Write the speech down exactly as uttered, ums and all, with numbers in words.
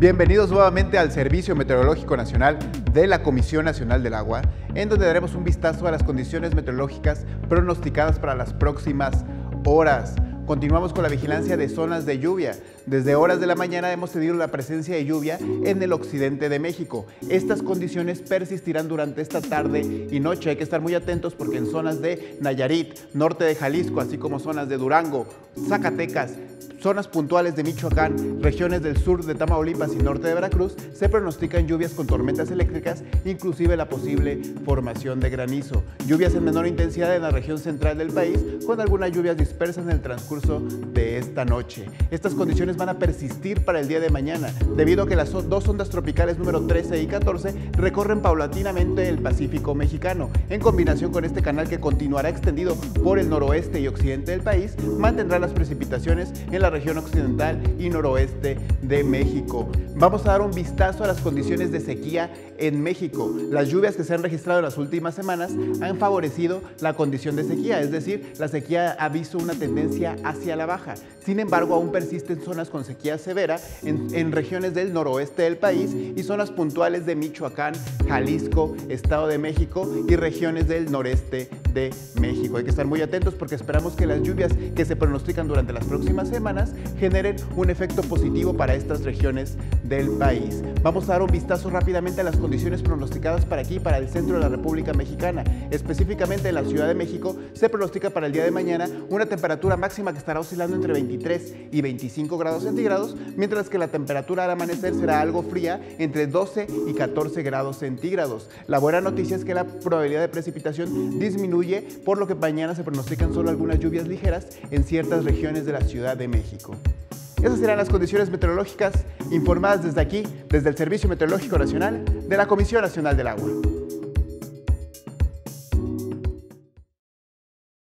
Bienvenidos nuevamente al Servicio Meteorológico Nacional de la Comisión Nacional del Agua, en donde daremos un vistazo a las condiciones meteorológicas pronosticadas para las próximas horas. Continuamos con la vigilancia de zonas de lluvia. Desde horas de la mañana hemos tenido la presencia de lluvia en el occidente de México. Estas condiciones persistirán durante esta tarde y noche. Hay que estar muy atentos porque en zonas de Nayarit, norte de Jalisco, así como zonas de Durango, Zacatecas, zonas puntuales de Michoacán, regiones del sur de Tamaulipas y norte de Veracruz, se pronostican lluvias con tormentas eléctricas, inclusive la posible formación de granizo. Lluvias en menor intensidad en la región central del país, con algunas lluvias dispersas en el transcurso de esta noche. Estas condiciones van a persistir para el día de mañana, debido a que las dos ondas tropicales número trece y catorce recorren paulatinamente el Pacífico mexicano. En combinación con este canal que continuará extendido por el noroeste y occidente del país, mantendrá las precipitaciones en la región occidental y noroeste de México. Vamos a dar un vistazo a las condiciones de sequía en México. Las lluvias que se han registrado en las últimas semanas han favorecido la condición de sequía, es decir, la sequía ha visto una tendencia hacia la baja. Sin embargo, aún persisten zonas con sequía severa en, en regiones del noroeste del país y zonas puntuales de Michoacán, Jalisco, Estado de México y regiones del noreste de México. Hay que estar muy atentos porque esperamos que las lluvias que se pronostican durante las próximas semanas generen un efecto positivo para estas regiones del país. Vamos a dar un vistazo rápidamente a las condiciones pronosticadas para aquí, para el centro de la República Mexicana. Específicamente en la Ciudad de México se pronostica para el día de mañana una temperatura máxima que estará oscilando entre veintitrés y veinticinco grados centígrados, mientras que la temperatura al amanecer será algo fría entre doce y catorce grados centígrados. La buena noticia es que la probabilidad de precipitación disminuye, por lo que mañana se pronostican solo algunas lluvias ligeras en ciertas regiones de la Ciudad de México. Esas serán las condiciones meteorológicas informadas desde aquí, desde el Servicio Meteorológico Nacional de la Comisión Nacional del Agua.